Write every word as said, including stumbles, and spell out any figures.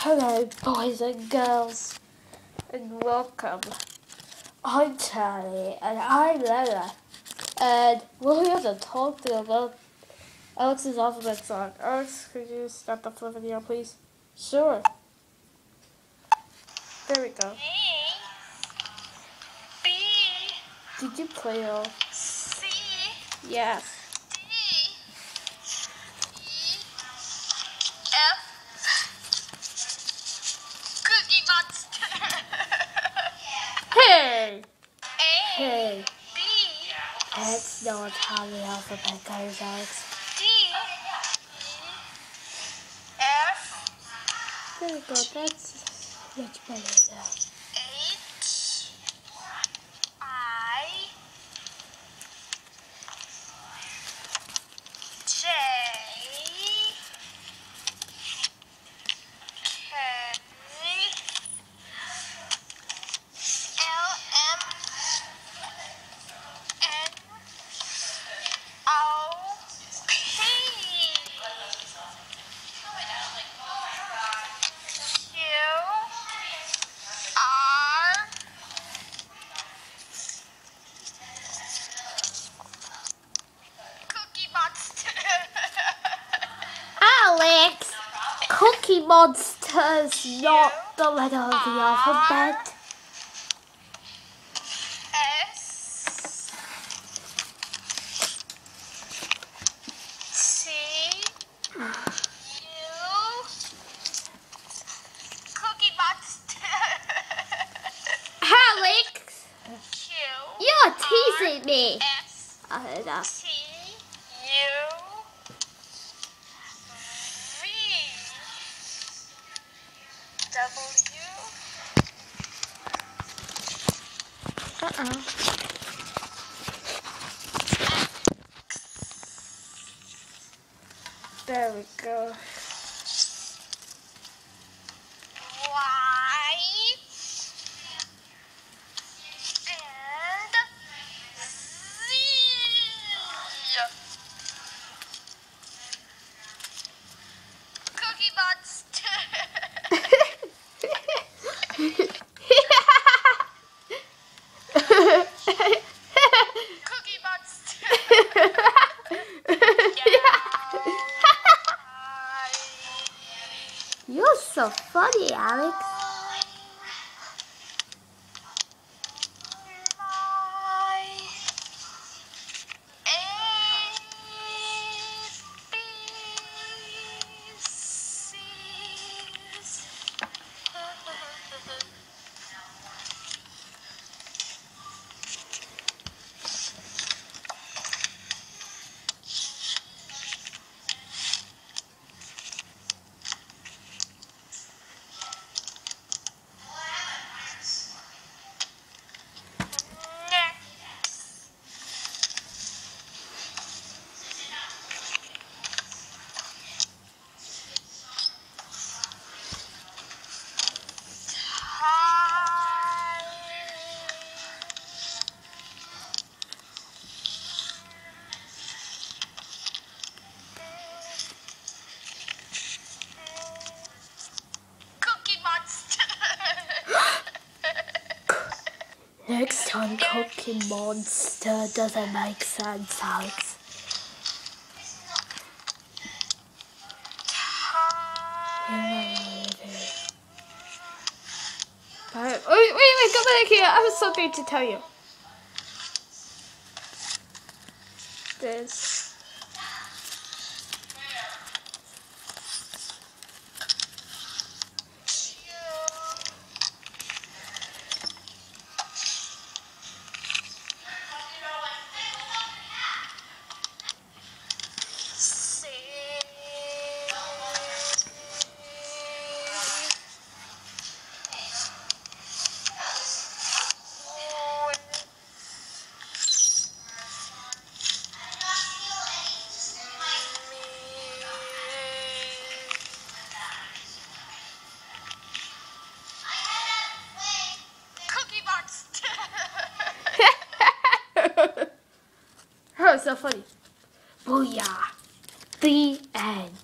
Hello, boys and girls, and welcome. I'm Charlie, and I'm Lola, and we're here to talk to you about Alex's alphabet song. Alex, could you start the flip video, please? Sure. There we go. A, B, Did you play it all? C, Yes. D, E, F, Cookie Monster. Hey! A, Hey! B, That's not how the alphabet goes, Alex. D, F, There we go. That's much better now. H, I, J, K, L, M, N, O, P, Q, R, Cookie Monster. Alex! Cookie Monster's not the letter of the alphabet. S, T, U, Cookie Monster. Alex! Q, You're teasing me. S, Uh, no. T, U, V, W, Uh-uh. There we go. Y, and Z. Cookie Monster. Cookie Monster. You're so funny, Alex. Next time, Cookie Monster doesn't make sense, Alex. Wait, wait, wait, come back here. I have something to tell you. This. Oh, so funny. Booyah. The end.